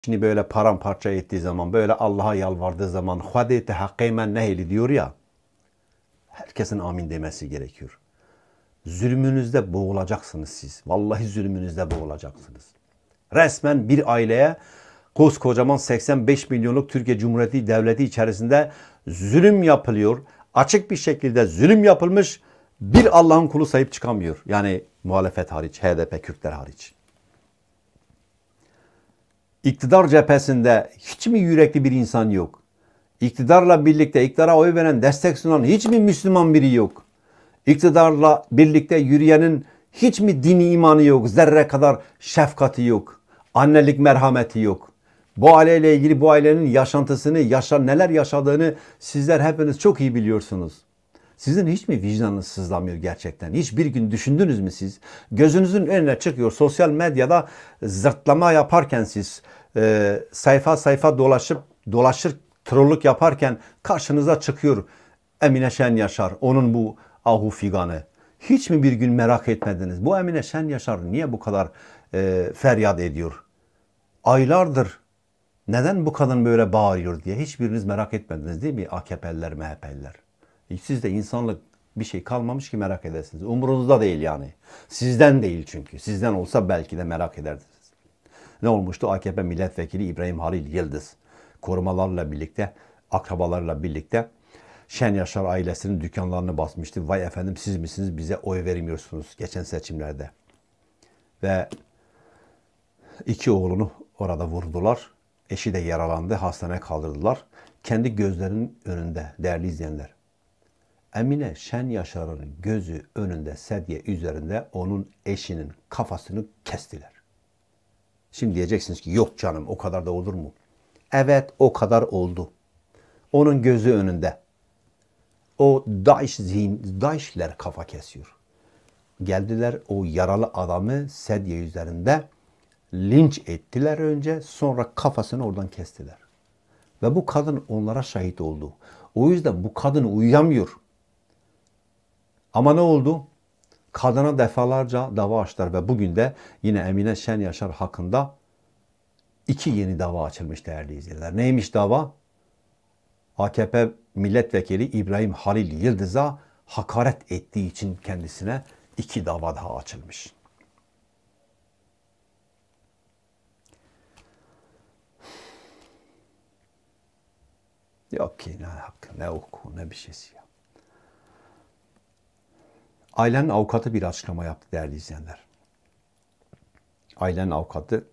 Şimdi böyle paramparça ettiği zaman, böyle Allah'a yalvardığı zaman "Hudeyte hakkıymen nehli" diyor ya, herkesin amin demesi gerekiyor. Zulmünüzde boğulacaksınız siz. Vallahi zulmünüzde boğulacaksınız. Resmen bir aileye koskocaman 85 milyonluk Türkiye Cumhuriyeti Devleti içerisinde zulüm yapılıyor. Açık bir şekilde zulüm yapılmış. Bir Allah'ın kulu sahip çıkamıyor. Yani muhalefet hariç, HDP, Kürtler hariç. İktidar cephesinde hiç mi yürekli bir insan yok? İktidarla birlikte, iktidara oy veren, destek sunan hiç mi Müslüman biri yok? İktidarla birlikte yürüyenin hiç mi dini imanı yok? Zerre kadar şefkati yok. Annelik merhameti yok. Bu aileyle ilgili bu ailenin yaşantısını, neler yaşadığını sizler hepiniz çok iyi biliyorsunuz. Sizin hiç mi vicdanınız sızlamıyor gerçekten? Hiçbir gün düşündünüz mü siz? Gözünüzün önüne çıkıyor. Sosyal medyada zırtlama yaparken siz sayfa sayfa dolaşır trollük yaparken karşınıza çıkıyor Emine Şen Yaşar. Onun bu ahu figanı. Hiç mi bir gün merak etmediniz? Bu Emine Şen Yaşar niye bu kadar feryat ediyor? Aylardır neden bu kadın böyle bağırıyor diye hiçbiriniz merak etmediniz değil mi AKP'liler, MHP'liler? Sizde insanlık bir şey kalmamış ki merak edersiniz. Umurunuzda değil yani. Sizden değil çünkü. Sizden olsa belki de merak ederdiniz. Ne olmuştu? AKP milletvekili İbrahim Halil Yıldız korumalarla birlikte, akrabalarla birlikte Şen Yaşar ailesinin dükkanlarını basmıştı. Vay efendim siz misiniz bize oy vermiyorsunuz geçen seçimlerde. Ve iki oğlunu orada vurdular. Eşi de yaralandı. Hastaneye kaldırdılar. Kendi gözlerinin önünde değerli izleyenler. Emine Şen Yaşar'ın gözü önünde sedye üzerinde onun eşinin kafasını kestiler. Şimdi diyeceksiniz ki yok canım o kadar da olur mu? Evet o kadar oldu. Onun gözü önünde. O DAEŞ'ler kafa kesiyor. Geldiler o yaralı adamı sedye üzerinde linç ettiler önce, sonra kafasını oradan kestiler. Ve bu kadın onlara şahit oldu. O yüzden bu kadın uyuyamıyor. Ama ne oldu? Kadına defalarca dava açtılar ve bugün de yine Emine Şen Yaşar hakkında 2 yeni dava açılmış değerli izleyiciler. Neymiş dava? AKP milletvekili İbrahim Halil Yıldız'a hakaret ettiği için kendisine 2 dava daha açılmış. Yok ki ne hakkı, ne hukuku, ne bir şeysi ya. Ailenin avukatı bir açıklama yaptı değerli izleyenler. Ailenin avukatı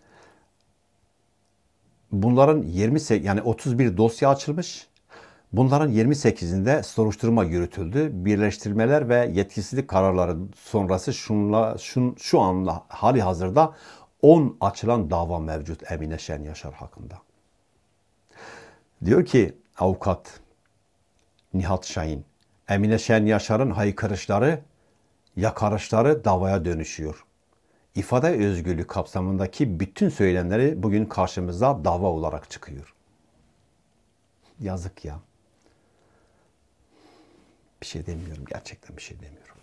bunların 31 dosya açılmış. Bunların 28'inde soruşturma yürütüldü. Birleştirmeler ve yetkisizlik kararları sonrası şu anla hali hazırda 10 açılan dava mevcut Emine Şen Yaşar hakkında. Diyor ki avukat Nihat Şahin, Emine Şen Yaşar'ın haykırışları, yakarışları davaya dönüşüyor. İfade özgürlüğü kapsamındaki bütün söylemleri bugün karşımıza dava olarak çıkıyor. Yazık ya. Bir şey demiyorum. Gerçekten bir şey demiyorum.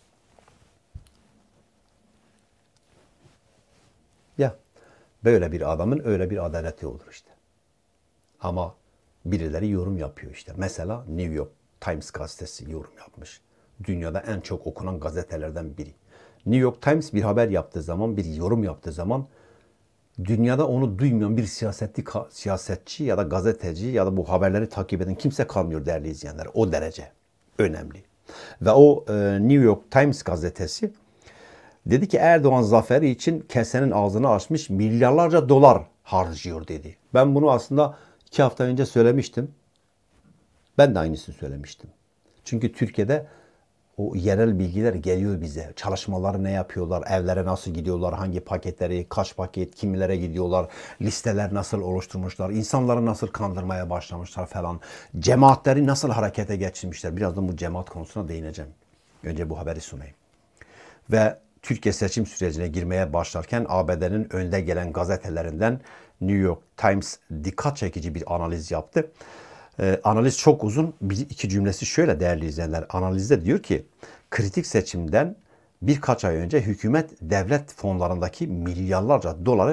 Ya böyle bir adamın öyle bir adaleti olur işte. Ama birileri yorum yapıyor işte. Mesela New York Times gazetesi yorum yapmış. Dünyada en çok okunan gazetelerden biri. New York Times bir haber yaptığı zaman, bir yorum yaptığı zaman dünyada onu duymayan bir siyasetçi ya da gazeteci ya da bu haberleri takip eden kimse kalmıyor değerli izleyenler. O derece önemli. Ve o New York Times gazetesi dedi ki Erdoğan zaferi için kesenin ağzını açmış milyarlarca dolar harcıyor dedi. Ben bunu aslında 2 hafta önce söylemiştim. Ben de aynısını söylemiştim. Çünkü Türkiye'de o yerel bilgiler geliyor bize. Çalışmaları ne yapıyorlar, evlere nasıl gidiyorlar, hangi paketleri, kaç paket, kimlere gidiyorlar, listeler nasıl oluşturmuşlar, insanları nasıl kandırmaya başlamışlar falan. Cemaatleri nasıl harekete geçirmişler. Birazdan bu cemaat konusuna değineceğim. Önce bu haberi sunayım. Ve Türkiye seçim sürecine girmeye başlarken ABD'nin önde gelen gazetelerinden New York Times dikkat çekici bir analiz yaptı. Analiz çok uzun. İki cümlesi şöyle değerli izleyenler. Analizde diyor ki kritik seçimden birkaç ay önce hükümet devlet fonlarındaki milyarlarca doları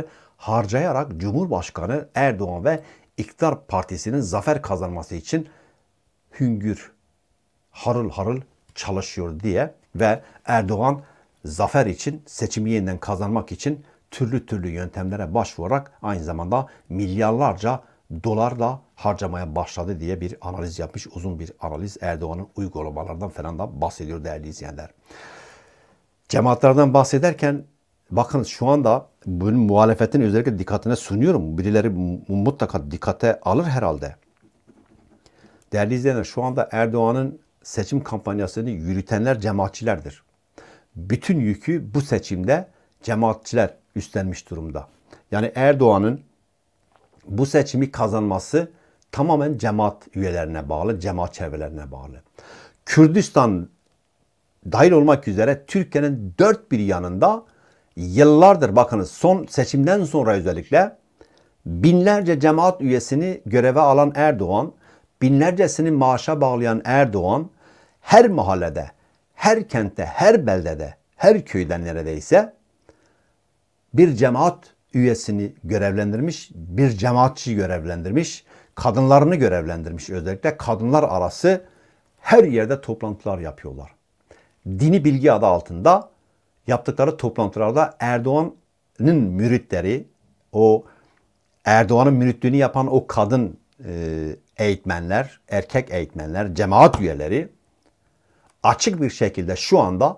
harcayarak Cumhurbaşkanı Erdoğan ve iktidar partisinin zafer kazanması için hüngür, harıl harıl çalışıyor diye ve Erdoğan zafer için, seçimi yeniden kazanmak için türlü türlü yöntemlere başvurarak aynı zamanda milyarlarca dolar da harcamaya başladı diye bir analiz yapmış. Uzun bir analiz. Erdoğan'ın uygulamalardan falan da bahsediyor değerli izleyenler. Cemaatlerden bahsederken bakın şu anda bunun muhalefetin özellikle dikkatine sunuyorum. Birileri mutlaka dikkate alır herhalde. Değerli izleyenler, şu anda Erdoğan'ın seçim kampanyasını yürütenler cemaatçilerdir. Bütün yükü bu seçimde cemaatçiler üstlenmiş durumda. Yani Erdoğan'ın bu seçimi kazanması tamamen cemaat üyelerine bağlı, cemaat çevrelerine bağlı. Kürdistan dahil olmak üzere Türkiye'nin dört bir yanında yıllardır, bakınız son seçimden sonra özellikle binlerce cemaat üyesini göreve alan Erdoğan, binlercesini maaşa bağlayan Erdoğan, her mahallede, her kentte, her beldede, her köyden neredeyse bir cemaat üyesini görevlendirmiş, bir cemaatçi görevlendirmiş, kadınlarını görevlendirmiş. Özellikle kadınlar arası her yerde toplantılar yapıyorlar. Dini bilgi adı altında yaptıkları toplantılarda Erdoğan'ın müritleri, o Erdoğan'ın müritliğini yapan o kadın eğitmenler, erkek eğitmenler, cemaat üyeleri açık bir şekilde şu anda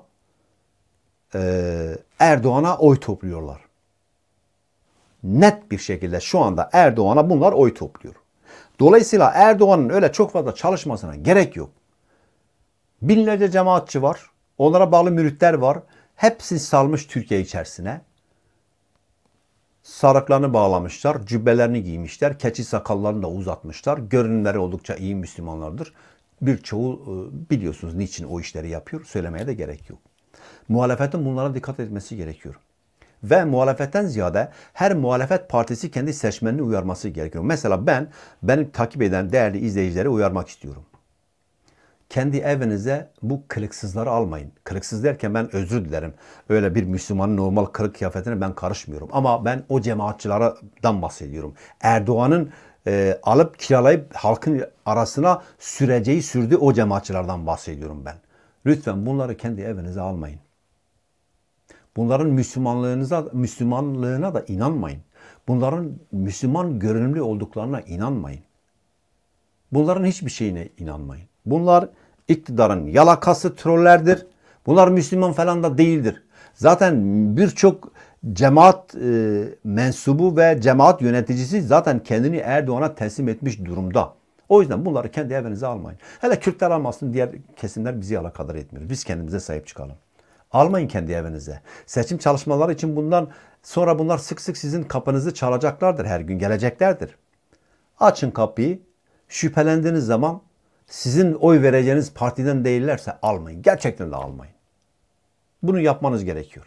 Erdoğan'a oy topluyorlar. Net bir şekilde şu anda Erdoğan'a bunlar oy topluyor. Dolayısıyla Erdoğan'ın öyle çok fazla çalışmasına gerek yok. Binlerce cemaatçi var. Onlara bağlı müritler var. Hepsi salmış Türkiye içerisine. Sarıklarını bağlamışlar, cübbelerini giymişler, keçi sakallarını da uzatmışlar. Görünümleri oldukça iyi Müslümanlardır. Birçoğu biliyorsunuz niçin o işleri yapıyor. Söylemeye de gerek yok. Muhalefetin bunlara dikkat etmesi gerekiyor. Ve muhalefetten ziyade her muhalefet partisi kendi seçmenini uyarması gerekiyor. Mesela beni takip eden değerli izleyicileri uyarmak istiyorum. Kendi evinize bu kılıksızları almayın. Kılıksız derken ben özür dilerim. Öyle bir Müslümanın normal kılık kıyafetine ben karışmıyorum. Ama ben o cemaatçilerden bahsediyorum. Erdoğan'ın alıp kiralayıp halkın arasına sürdüğü o cemaatçilerden bahsediyorum ben. Lütfen bunları kendi evinize almayın. Bunların Müslümanlığına da inanmayın. Bunların Müslüman görünümlü olduklarına inanmayın. Bunların hiçbir şeyine inanmayın. Bunlar iktidarın yalakası, trollerdir. Bunlar Müslüman falan da değildir. Zaten birçok cemaat mensubu ve cemaat yöneticisi zaten kendini Erdoğan'a teslim etmiş durumda. O yüzden bunları kendi evinize almayın. Hele Kürtler almasın, diğer kesimler bizi alakadar etmiyor. Biz kendimize sahip çıkalım. Almayın kendi evinize. Seçim çalışmaları için bundan sonra bunlar sık sık sizin kapınızı çalacaklardır, her gün geleceklerdir. Açın kapıyı. Şüphelendiğiniz zaman sizin oy vereceğiniz partiden değillerse almayın. Gerçekten de almayın. Bunu yapmanız gerekiyor.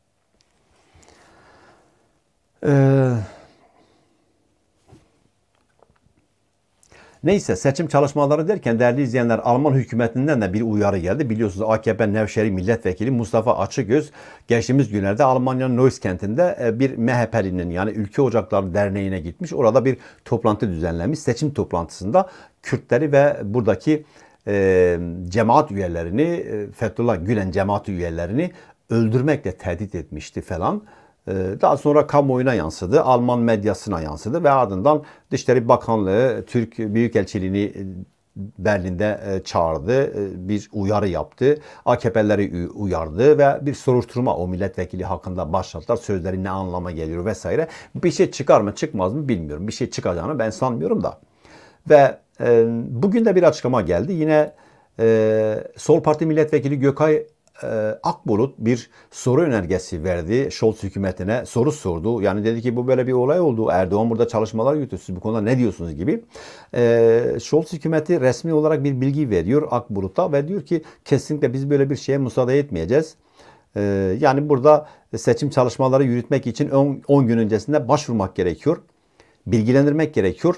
Neyse, seçim çalışmaları derken değerli izleyenler, Alman hükümetinden de bir uyarı geldi. Biliyorsunuz AKP Nevşehir Milletvekili Mustafa Açıgöz geçtiğimiz günlerde Almanya'nın Neuss kentinde bir MHP'linin, yani Ülke Ocakları Derneği'ne gitmiş. Orada bir toplantı düzenlemiş. Seçim toplantısında Kürtleri ve buradaki cemaat üyelerini, Fethullah Gülen cemaat üyelerini öldürmekle tehdit etmişti falan. Daha sonra kamuoyuna yansıdı, Alman medyasına yansıdı ve ardından Dışişleri Bakanlığı Türk Büyükelçiliğini Berlin'de çağırdı, bir uyarı yaptı, AKP'leri uyardı ve bir soruşturma o milletvekili hakkında başlattılar. Sözleri ne anlama geliyor vesaire. Bir şey çıkar mı çıkmaz mı bilmiyorum. Bir şey çıkacağını ben sanmıyorum da. Ve bugün de bir açıklama geldi. Yine Sol Parti Milletvekili Gökay Akbulut bir soru önergesi verdi. Scholz hükümetine soru sordu. Yani dedi ki bu böyle bir olay oldu. Erdoğan burada çalışmalar yürütüyor. Siz bu konuda ne diyorsunuz gibi. Scholz hükümeti resmi olarak bir bilgi veriyor Akbulut'a ve diyor ki kesinlikle biz böyle bir şeye müsaade etmeyeceğiz. Yani burada seçim çalışmaları yürütmek için 10 gün öncesinde başvurmak gerekiyor. Bilgilendirmek gerekiyor.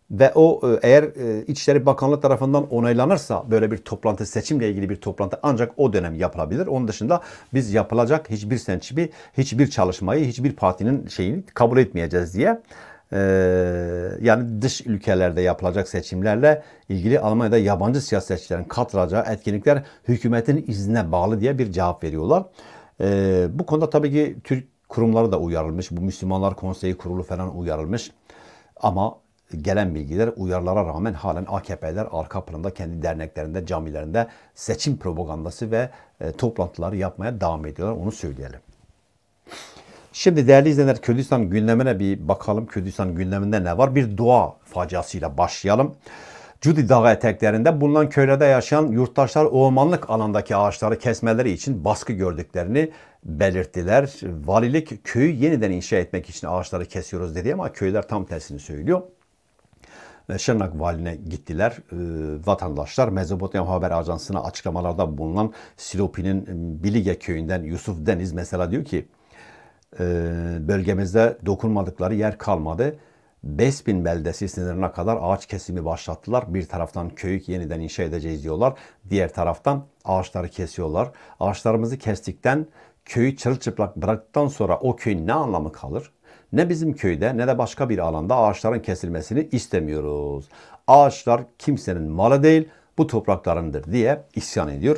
Ve o eğer İçişleri Bakanlığı tarafından onaylanırsa böyle bir toplantı, seçimle ilgili bir toplantı ancak o dönem yapılabilir. Onun dışında biz yapılacak hiçbir seçimi, hiçbir çalışmayı, hiçbir partinin şeyini kabul etmeyeceğiz diye. Yani dış ülkelerde yapılacak seçimlerle ilgili Almanya'da yabancı siyasetçilerin katılacağı etkinlikler hükümetin iznine bağlı diye bir cevap veriyorlar. Bu konuda tabii ki Türk kurumları da uyarılmış. Bu Müslümanlar Konseyi Kurulu falan uyarılmış. Ama gelen bilgiler uyarılara rağmen halen AKP'ler arka planda kendi derneklerinde, camilerinde seçim propagandası ve toplantıları yapmaya devam ediyorlar. Onu söyleyelim. Şimdi değerli izleyenler, Kürdistan gündemine bir bakalım. Kürdistan gündeminde ne var? Bir doğa faciasıyla başlayalım. Cudi Dağı eteklerinde bulunan köylerde yaşayan yurttaşlar ormanlık alandaki ağaçları kesmeleri için baskı gördüklerini belirttiler. Valilik köyü yeniden inşa etmek için ağaçları kesiyoruz dedi ama köyler tam tersini söylüyor. Şırnak valine gittiler. Vatandaşlar Mezopotamya Haber Ajansı'na açıklamalarda bulunan Silopi'nin Bilige köyünden Yusuf Deniz mesela diyor ki bölgemizde dokunmadıkları yer kalmadı. Bespin beldesi sınırına kadar ağaç kesimi başlattılar. Bir taraftan köyü yeniden inşa edeceğiz diyorlar. Diğer taraftan ağaçları kesiyorlar. Ağaçlarımızı kestikten, köyü çırılçıplak bıraktıktan sonra o köyün ne anlamı kalır? Ne bizim köyde ne de başka bir alanda ağaçların kesilmesini istemiyoruz. Ağaçlar kimsenin malı değil, bu topraklarındır diye isyan ediyor.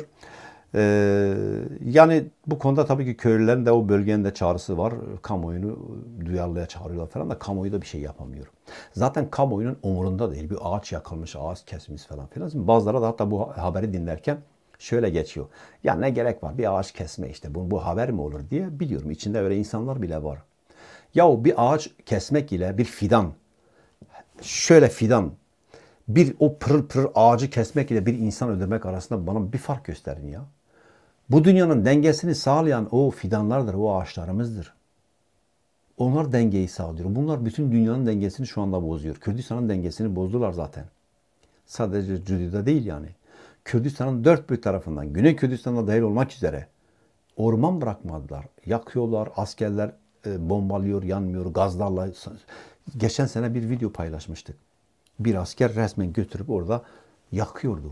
Yani bu konuda tabii ki köylülerin de o bölgenin de çağrısı var. Kamuoyunu duyarlıya çağırıyorlar falan da kamuoyu da bir şey yapamıyor. Zaten kamuoyunun umurunda değil. Bir ağaç yakılmış, ağaç kesmiş falan filan. Bazıları da hatta bu haberi dinlerken şöyle geçiyor. Ya ne gerek var bir ağaç kesme işte bu haber mi olur diye biliyorum. İçinde öyle insanlar bile var. Yahu bir ağaç kesmek ile bir fidan, şöyle fidan, bir o pırıl pırıl ağacı kesmek ile bir insan öldürmek arasında bana bir fark gösterin ya. Bu dünyanın dengesini sağlayan o fidanlardır, o ağaçlarımızdır. Onlar dengeyi sağlıyor. Bunlar bütün dünyanın dengesini şu anda bozuyor. Kürdistan'ın dengesini bozdular zaten. Sadece Cudi'de değil yani. Kürdistan'ın dört bir tarafından, Güney Kürdistan'da dahil olmak üzere orman bırakmadılar. Yakıyorlar, askerler bombalıyor, yanmıyor, gazlarla. Geçen sene bir video paylaşmıştık. Bir asker resmen götürüp orada yakıyordu.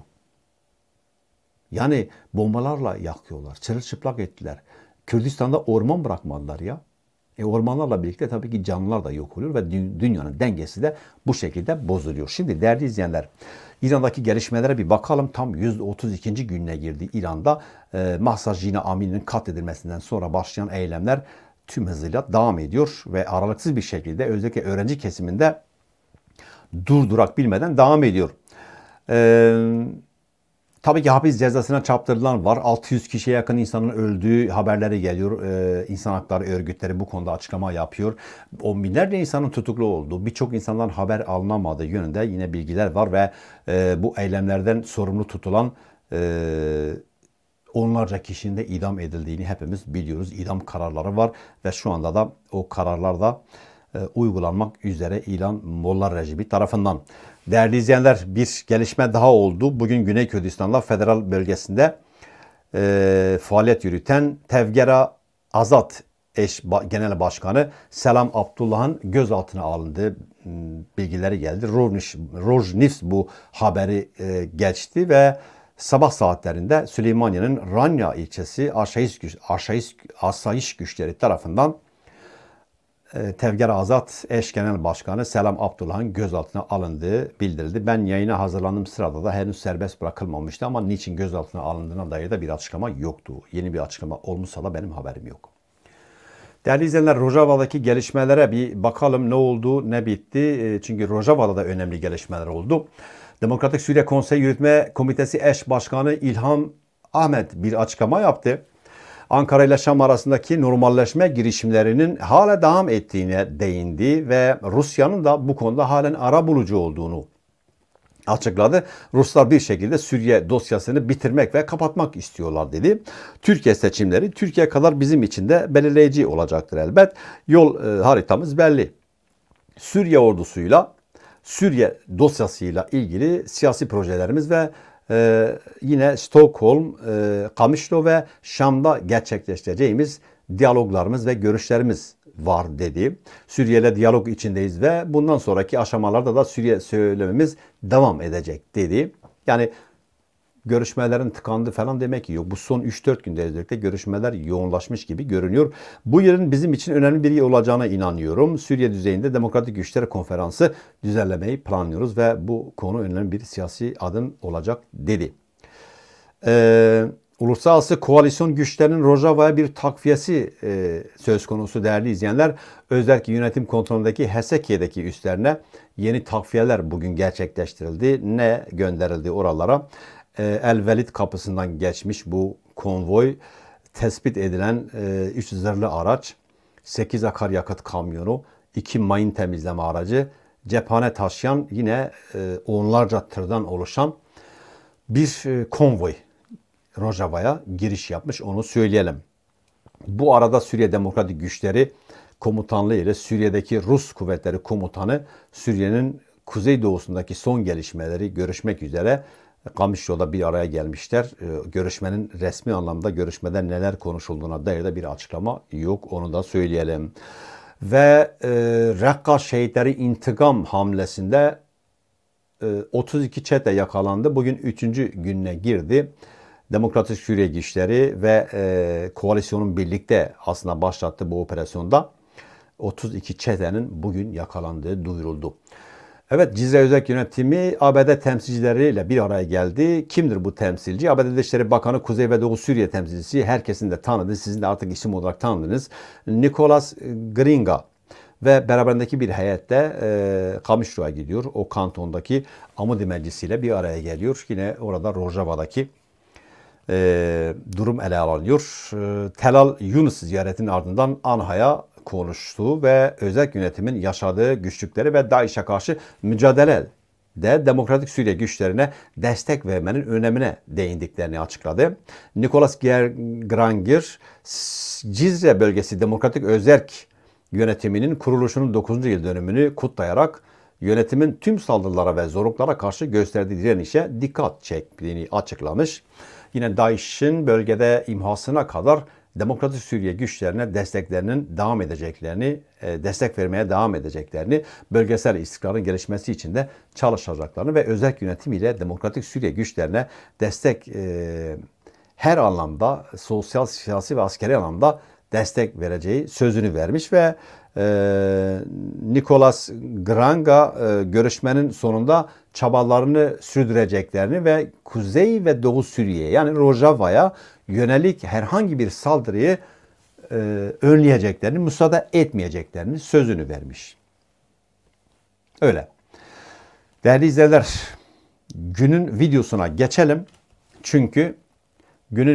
Yani bombalarla yakıyorlar, çırılçıplak ettiler. Kürdistan'da orman bırakmadılar ya. Ormanlarla birlikte tabii ki canlılar da yok oluyor ve dünyanın dengesi de bu şekilde bozuluyor. Şimdi değerli izleyenler, İran'daki gelişmelere bir bakalım. Tam 132. gününe girdi İran'da. Mahsa Jina Amini'nin katledilmesinden sonra başlayan eylemler tüm hızıyla devam ediyor ve aralıksız bir şekilde özellikle öğrenci kesiminde durdurak bilmeden devam ediyor. Tabii ki hapis cezasına çarptırılan var. 600 kişiye yakın insanın öldüğü haberleri geliyor. İnsan hakları örgütleri bu konuda açıklama yapıyor. O binlerce insanın tutuklu olduğu, birçok insandan haber alınamadığı yönünde yine bilgiler var ve bu eylemlerden sorumlu tutulan onlarca kişinin de idam edildiğini hepimiz biliyoruz. İdam kararları var ve şu anda da o kararlar da uygulanmak üzere İran Molla rejimi tarafından. Değerli izleyenler, bir gelişme daha oldu. Bugün Güney Kürdistan'da federal bölgesinde faaliyet yürüten Tevgera Azat eş genel başkanı Selam Abdullah'ın gözaltına alındığı bilgileri geldi. Rojnews bu haberi geçti ve sabah saatlerinde Süleymaniye'nin Ranya ilçesi asayiş güçleri tarafından Tevger Azat eş genel başkanı Selam Abdullah'ın gözaltına alındığı bildirildi. Ben yayına hazırlandığım sırada da henüz serbest bırakılmamıştı ama niçin gözaltına alındığına dair de bir açıklama yoktu. Yeni bir açıklama olmuşsa da benim haberim yok. Değerli izleyenler, Rojava'daki gelişmelere bir bakalım, ne oldu, ne bitti. Çünkü Rojava'da da önemli gelişmeler oldu. Demokratik Suriye Konseyi Yürütme Komitesi eş başkanı İlham Ahmet bir açıklama yaptı. Ankara ile Şam arasındaki normalleşme girişimlerinin hala devam ettiğine değindi ve Rusya'nın da bu konuda halen arabulucu olduğunu açıkladı. Ruslar bir şekilde Suriye dosyasını bitirmek ve kapatmak istiyorlar dedi. Türkiye seçimleri Türkiye kadar bizim için de belirleyici olacaktır elbet. Yol haritamız belli. Suriye ordusuyla, Suriye dosyasıyla ilgili siyasi projelerimiz ve yine Stockholm, Kamışlo ve Şam'da gerçekleştireceğimiz diyaloglarımız ve görüşlerimiz var dedi. Suriye ile diyalog içindeyiz ve bundan sonraki aşamalarda da Suriye söylememiz devam edecek dedi. Yani görüşmelerin tıkandı falan demek yok. Bu son 3-4 günde özellikle görüşmeler yoğunlaşmış gibi görünüyor. Bu yılın bizim için önemli bir yıl olacağına inanıyorum. Suriye düzeyinde Demokratik Güçler Konferansı düzenlemeyi planlıyoruz ve bu konu önemli bir siyasi adım olacak dedi. Uluslararası koalisyon güçlerinin Rojava'ya bir takviyesi söz konusu değerli izleyenler. Özellikle yönetim kontrolündeki Hesekiye'deki üslerine yeni takviyeler bugün gerçekleştirildi. Ne gönderildi oralara? El Velid kapısından geçmiş bu konvoy, tespit edilen 3 zırhlı araç, 8 akaryakıt kamyonu, 2 mayın temizleme aracı, cephane taşıyan yine onlarca tırdan oluşan bir konvoy Rojava'ya giriş yapmış, onu söyleyelim. Bu arada Suriye Demokratik Güçleri Komutanlığı ile Suriye'deki Rus Kuvvetleri Komutanı Suriye'nin kuzeydoğusundaki son gelişmeleri görüşmek üzere Kamışyol'da bir araya gelmişler. Görüşmenin resmi anlamda görüşmeden neler konuşulduğuna dair de bir açıklama yok. Onu da söyleyelim. Ve Rakka şehitleri intikam hamlesinde 32 çete yakalandı. Bugün 3. gününe girdi. Demokratik Suriye güçleri ve koalisyonun birlikte aslında başlattığı bu operasyonda 32 çetenin bugün yakalandığı duyuruldu. Evet, Cizre Özel Yönetimi ABD temsilcileriyle bir araya geldi. Kimdir bu temsilci? ABD Dışişleri Bakanı Kuzey ve Doğu Suriye temsilcisi, herkesin de tanıdığı, sizin de artık isim olarak tanıdığınız Nicholas Gringa ve beraberindeki bir heyette Kamışlı'ya gidiyor. O kantondaki Amudi Meclisi ile bir araya geliyor. Yine orada Rojava'daki durum ele alınıyor. Telal Yunus ziyaretinin ardından Anha'ya konuştu ve özel yönetimin yaşadığı güçlükleri ve DAEŞ'e karşı mücadelede Demokratik Suriye güçlerine destek vermenin önemine değindiklerini açıkladı. Nicholas Granger, Cizre bölgesi Demokratik Özerk yönetiminin kuruluşunun 9. yıl dönümünü kutlayarak yönetimin tüm saldırılara ve zorluklara karşı gösterdiği direnişe dikkat çektiğini açıklamış. Yine DAEŞ'in bölgede imhasına kadar Demokratik Suriye güçlerine destek vermeye devam edeceklerini, bölgesel istikrarın gelişmesi için de çalışacaklarını ve özel yönetim ile Demokratik Suriye güçlerine destek her anlamda, sosyal, siyasi ve askeri anlamda destek vereceği sözünü vermiş ve Nicholas Granga görüşmenin sonunda çabalarını sürdüreceklerini ve Kuzey ve Doğu Suriye yani Rojava'ya yönelik herhangi bir saldırıyı önleyeceklerini, müsaade etmeyeceklerini sözünü vermiş. Öyle. Değerli izleyiciler, günün videosuna geçelim. Çünkü günün